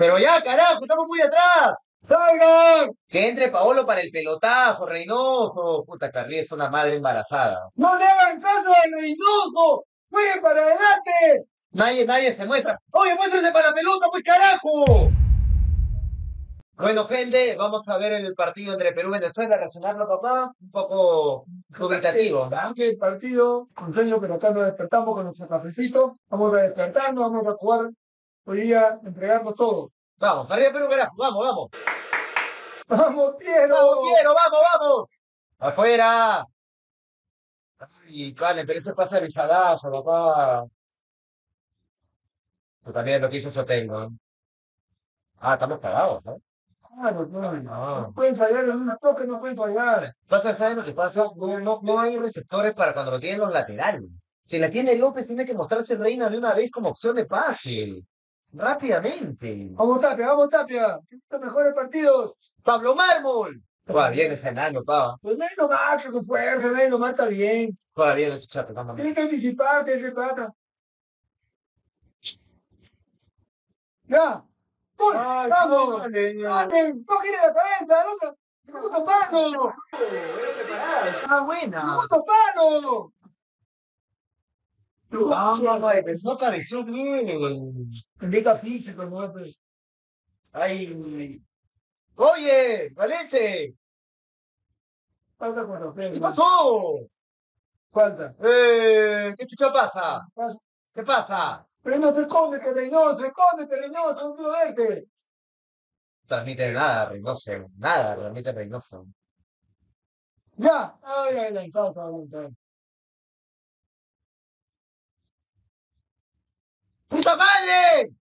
Pero ya, carajo, estamos muy atrás. ¡Salgan! Que entre Paolo para el pelotazo, Reynoso. Puta, Carrillo es una madre embarazada. ¡No le hagan caso al Reynoso! ¡Jueguen para adelante! Nadie se muestra. ¡Oye, muéstrese para la pelota, pues carajo! Bueno, gente, vamos a ver el partido entre Perú y Venezuela, reaccionarlo, papá. Un poco dubitativo, ¿no? El partido, con sueño, pero acá nos despertamos con nuestro cafecito. Vamos a despertarnos, vamos a jugar hoy día, entregarnos todo. Vamos, arriba Perú, carajo, vamos. ¡Vamos, Piero! ¡Vamos, Piero, vamos! ¡Afuera! Ay, Calen, pero ese pasa de visadazo, papá. Pero también lo que hizo Soteldo, ¿no? Ah, estamos cagados, ¿no? Claro, no pueden fallar en un toque, no pueden fallar. ¿Sabes lo que pasa? No hay receptores para cuando lo tienen los laterales. Si la tiene López, tiene que mostrarse Reina de una vez como opción de pase. Rápidamente. Vamos, Tapia. Estos mejores partidos. ¡Pablo Mármol! Juega bien ese enano, pa. Pues nadie lo marca con fuerza, nadie lo marca bien. Juega bien ese chato, vamos. Tiene que anticiparte ese pata. ¡Ya! ¡Gol! Ay, ¡Vamos! dale. ¡Dale! ¡No gire la cabeza, loca! ¡Segundo palo! Era preparada, estaba buena. ¡Segundo palo! No cabeció bien. Indica físico, ¿no? Pues. Ay. Oye, Valese, Falta cuando ¿qué pasó? Falta. ¿Qué chucha pasa? ¿Qué pasa? Reynoso, escóndete, Reynoso, no quiero verte. Transmite nada, Reynoso. Nada, transmite Reynoso. ¡Ya! ¡Ay, está. ¡Puta madre!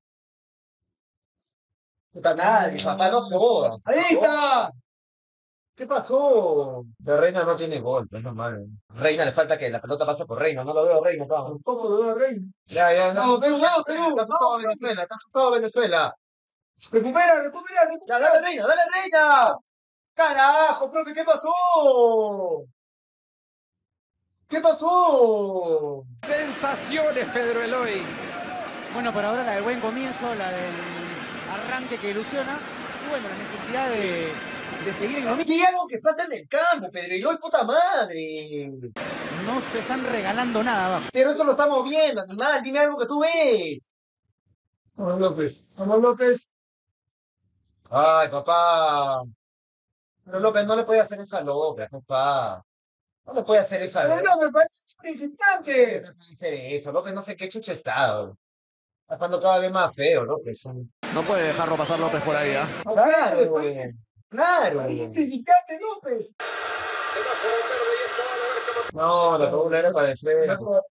Puta madre, papá, no joda. ¡Ahí está! ¿Qué pasó? La Reina no tiene gol, es normal. Reina le falta que la pelota pase por Reina, no lo veo Reina, pa. Tampoco lo veo a Reina. Ya, No, Perú, está asustado Venezuela, está asustado Venezuela. Recupera. Ya, dale Reina. Carajo, profe, ¿qué pasó? ¿Qué pasó? Sensaciones, Pedro Eloy. Bueno, por ahora la del buen comienzo, la del arranque que ilusiona. Y bueno, la necesidad de seguir en lo mismo. Y algo que pasa en el campo, Pedro Eloy, puta madre. No se están regalando nada abajo. Pero eso lo estamos viendo, animal, dime algo que tú ves. Vamos, López. Ay, papá. Pero López no le puede hacer eso a López, papá. No le puede hacer eso a Pero López. no, me parece principiante. No puede hacer eso, López no sé qué chucha está. Está cuando cada vez más feo, López. No puede dejarlo pasar López por ahí, ¿ah? Claro, güey. Claro. Parece principiante, López. No, la pobla era para el freno.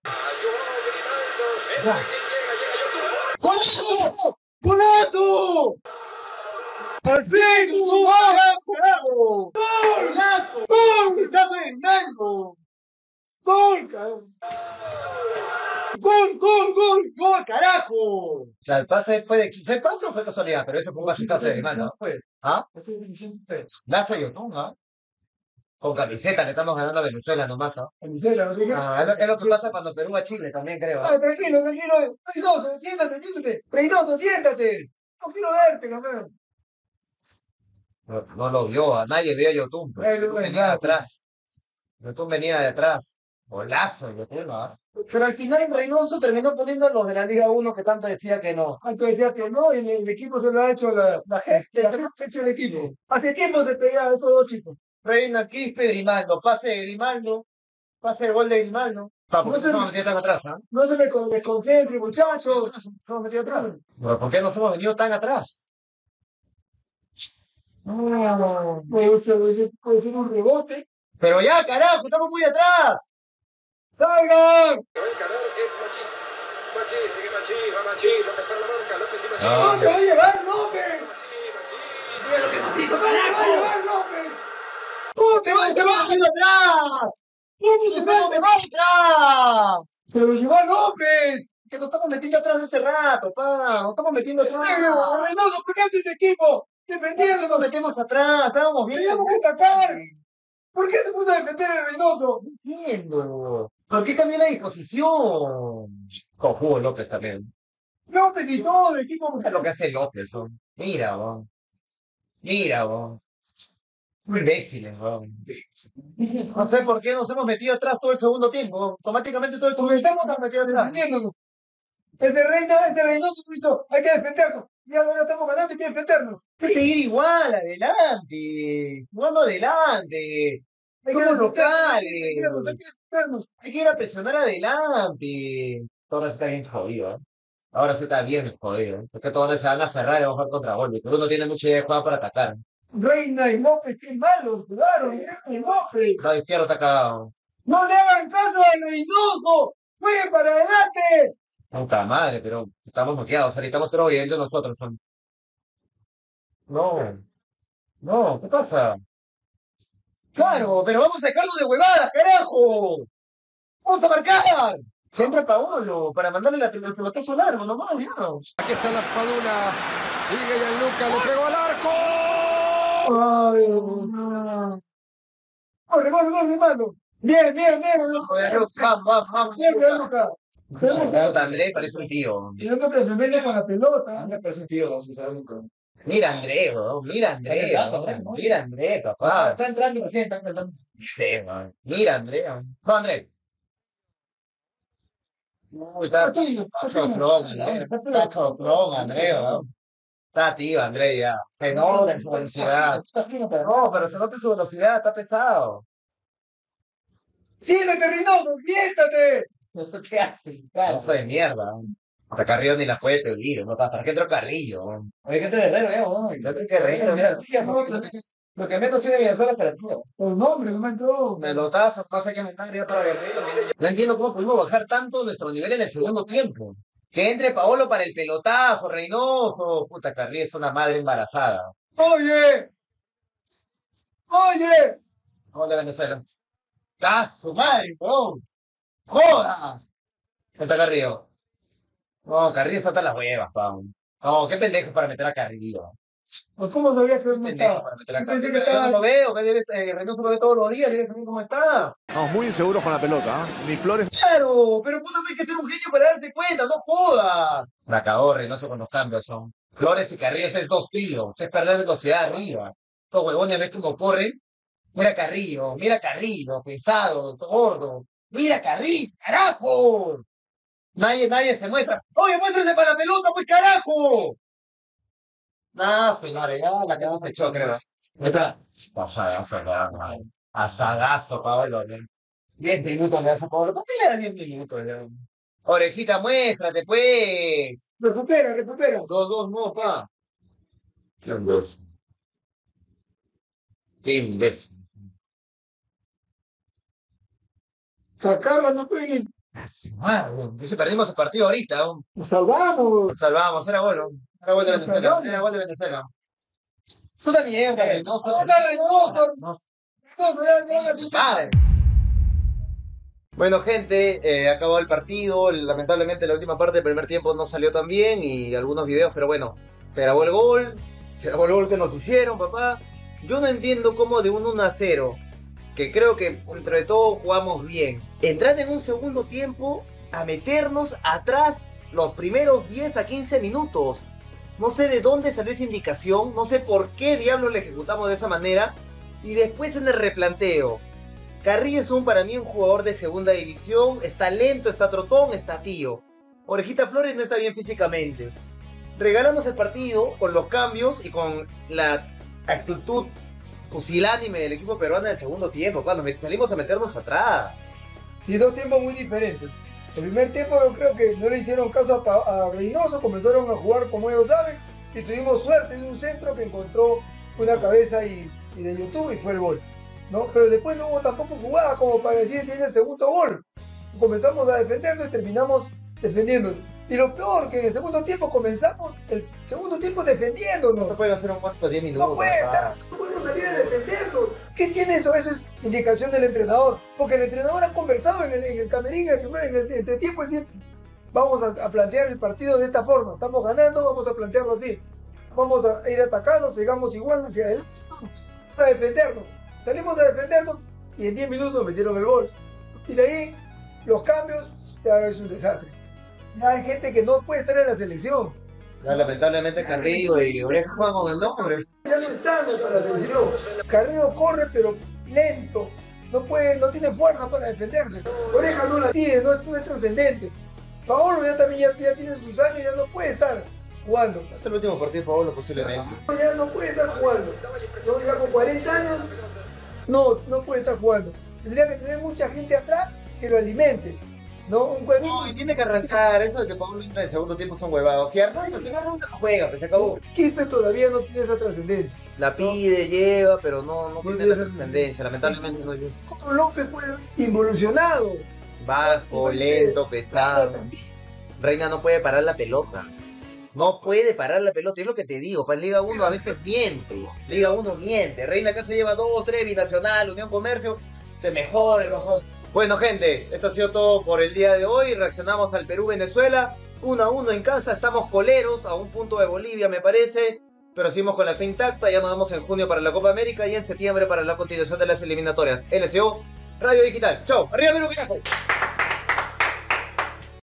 Ya. ¡Golazo! ¡Golazo! ¡Al fin! ¡Un golazo, carajo! ¡Golazo! ¡Gol! ¡Estás enganando! ¡Gol, cabrón! ¡Gol, carajo! O sea, el pase ¿fue pase o fue casualidad? Pero ese fue un pasazo de Grimaldo, ¿no? Fue. ¿Ah? Estoy diciendo fue. Lazo y Otón, ¿ah? Con camiseta le estamos ganando a Venezuela nomás, ¿ah? Camisela, no sé qué. Es lo que pasa cuando Perú va a Chile también, creo. ¿Ah? Ay, tranquilo. Reynoso, siéntate. Reynoso, siéntate. No quiero verte, cabrón. No lo vio, a nadie vio a Yotun. Yotun venía de atrás. Yotun venía de atrás. Golazo, Yotun, ¿ah? Pero al final Reynoso terminó poniendo los de la Liga 1 que tanto decía que no. Antes decía que no, y el equipo se lo ha hecho la gente. Se ha hecho el equipo. Hace tiempo se pegaba de estos dos chicos. Reina, Quispe, Grimaldo, pase de Grimaldo, pase el gol de Grimaldo. ¿Por qué no se hemos metido tan atrás, ah? No se me desconcentre, muchachos. ¿Se hemos metido atrás? Bueno, ¿por qué nos hemos venido tan atrás? No, puede ser un rebote. Pero ya, carajo, estamos muy atrás. ¡Salgan! No, ¡Te va a llevar López! mira lo que nos hizo, ¡Te va a carajo. llevar López! ¡Pero estamos muy atrás! ¡Estamos de más atrás! ¡Se lo llevó López! Que nos estamos metiendo atrás hace rato, pa. Nos estamos metiendo atrás. Reynoso, ¿por qué hace ese equipo? Defendiendo. Nos metemos atrás, estábamos bien. Teníamos que atacar. ¿Por qué se puso a defender el Reynoso? No entiendo. ¿Por qué cambió la disposición? Cojudo López también. López y todo el equipo. Mira lo que hace López, weón. Mira, weón. Mira, weón. Imbéciles, weón. No sé por qué nos hemos metido atrás todo el segundo tiempo. Automáticamente todo el segundo tiempo nos hemos metido atrás. Defendiéndonos. Ese Reynoso hizo, hay que defendernos. Y ahora estamos ganando y hay que defendernos. Hay que seguir igual, adelante. Jugando adelante. Somos locales. Hay que defendernos. Hay que ir a presionar adelante. Ahora sí está bien jodido, ¿eh? Ahora sí está bien jodido. Porque todos se van a cerrar y van a jugar contra golpe. Pero uno tiene mucha idea de jugar para atacar. Reina y López, qué malos, claro, Reina y López. No, Izquierdo está cagado. No le hagan caso a Reynoso. ¡Jueguen para adelante! Puta madre, pero estamos bloqueados. Ahorita estamos todos viviendo nosotros. Son. No. No, ¿qué pasa? Claro, pero vamos a dejarlo de huevadas, carajo. Vamos a marcar. Se entra Paolo para mandarle el pelotazo largo, nomás, ya. Aquí está la Padula. Sigue Gianluca, le pegó al arco. Ay, no. Gol, hermano. Bien. Vamos. Bien, Gianluca. André parece un tío. Tenemos que defenderle con la pelota. Andrés parece un tío, sinceramente. Mira André, weón. Mira André. Está weón. André, ¿no? Mira André, papá. Está entrando recién, está entrando. Sí, weón. Mira André. No, André. Uy, está choplón, André. Está choplón, André, weón. Está tío, André, ya. Se nota en su velocidad. Está fino, pero No, pero se nota en su velocidad, está pesado. Siéntate, Reynoso, siéntate. no sé qué haces. Eso de mierda. Hasta Carrillo ni las puede pedir, ¿no? ¿Para qué entró Carrillo? weón? Oye, ¿qué te Guerrero, ¿no? Ya tengo que reír, mira. Lo que menos tiene Venezuela es para ti. Los nombres, no me entró. Pelotazo, pasa que mandar ya para Guerrero. No entiendo cómo pudimos bajar tanto nuestro nivel en el segundo tiempo. Que entre Paolo para el pelotazo, Reynoso. Puta, Carrillo es una madre embarazada. Oye. Hola, Venezuela. ¡Ah, su madre, weón! ¡Jodas! Está Carrillo. No, Carrillo está hasta las huevas, Pau. No, qué pendejo para meter a Carrillo. Pues, ¿cómo sabías que no Pendejo estaba? para meter a Yo pensé Carrillo. que Pero yo no estaba. lo veo, Reynoso lo ve todos los días, debe saber cómo está. Estamos muy inseguros con la pelota. Ni Flores. Claro, pero puta, no hay que ser un genio para darse cuenta, no jodas. La cagó Reynoso con los cambios, son. Flores y Carrillo es dos tíos, es perder velocidad arriba. Estos huevones, ¿ves cómo corren? Mira Carrillo, pesado, gordo. Mira Carrillo, carajo. Nadie se muestra. Oye, muéstrese para la pelota, pues carajo. No, señores, ya la gente se echó, creo. Está. Asadazo, Paolo. 10 minutos le das a Paolo. ¿Por qué le das 10 minutos? Orejita, muéstrate, pues. Recupera. 2-2, no, pa. Qué imbécil. Qué imbécil. Sacarla no pueden. Si perdimos el partido ahorita, Nos salvamos. salvamos, era gol, ¿no? Era gol de Nos Venezuela, salvamos. era gol de Venezuela. Es una mierda, Reynoso. Hola, Reynoso. No, Reynoso, madre. Bueno, gente, acabó el partido. Lamentablemente la última parte del primer tiempo no salió tan bien y algunos videos, pero bueno, se grabó el gol que nos hicieron, papá. Yo no entiendo cómo de un 1-0, que creo que entre todos jugamos bien, entrar en un segundo tiempo a meternos atrás los primeros 10 a 15 minutos. No sé de dónde salió esa indicación, no sé por qué diablos le ejecutamos de esa manera. Y después en el replanteo, Carrillo es para mí un jugador de segunda división, está lento, está trotón, está tío. Orejita Flores no está bien físicamente. Regalamos el partido con los cambios y con la actitud pusilánime del equipo peruano en el segundo tiempo, cuando salimos a meternos atrás. Sí, dos tiempos muy diferentes. El primer tiempo yo creo que no le hicieron caso a Reynoso, comenzaron a jugar como ellos saben y tuvimos suerte en un centro que encontró una cabeza y de YouTube y fue el gol, ¿no? Pero después no hubo tampoco jugada como para decir viene el segundo gol. Comenzamos a defendernos y terminamos defendiéndonos. Y lo peor que en el segundo tiempo comenzamos el segundo tiempo defendiéndonos. No pueden hacer un cuarto de 10 minutos. No puede, papá. no podemos salir a defendernos. ¿Qué tiene eso? Eso es indicación del entrenador. Porque el entrenador ha conversado en el camerín, en el entretiempo, es decir, vamos a plantear el partido de esta forma. Estamos ganando, vamos a plantearlo así. Vamos a ir atacando, sigamos igual hacia adelante. A defendernos. Salimos a defendernos y en 10 minutos nos metieron el gol. Y de ahí, los cambios, ya es un desastre. Ya hay gente que no puede estar en la selección. Ya, lamentablemente Carrillo y Oreja juegan con el nombre. Ya no están para la selección. Carrillo corre, pero lento. No puede, no tiene fuerza para defenderse. Oreja no la pide, no es trascendente. Paolo ya también ya tiene sus años, ya no puede estar jugando. Es el último partido de Paolo posiblemente. Ya no puede estar jugando. No, ya con 40 años, no puede estar jugando. Tendría que tener mucha gente atrás que lo alimente. ¿No? Un huevito. No, y tiene que arrancar. Eso de que Paolo entra en el segundo tiempo son huevados. Si arranca, al final nunca lo juega, pues se acabó. Quispe todavía no tiene esa trascendencia. La pide, lleva, pero no tiene tiene la esa trascendencia. Lamentablemente no es Como López fue involucionado. bajo, lento, pesado. Reina no puede parar la pelota. No puede parar la pelota, es lo que te digo. Para Liga 1 a veces miente. Liga 1 miente. Reina acá se lleva 2, 3, Binacional, Unión Comercio. Se mejora, mejor. Bueno, gente, esto ha sido todo por el día de hoy. Reaccionamos al Perú-Venezuela. 1-1 en casa. Estamos coleros a un punto de Bolivia, me parece. Pero seguimos con la fe intacta. Ya nos vemos en junio para la Copa América y en septiembre para la continuación de las eliminatorias. LCO Radio Digital. Chau. Arriba Perú, carajo.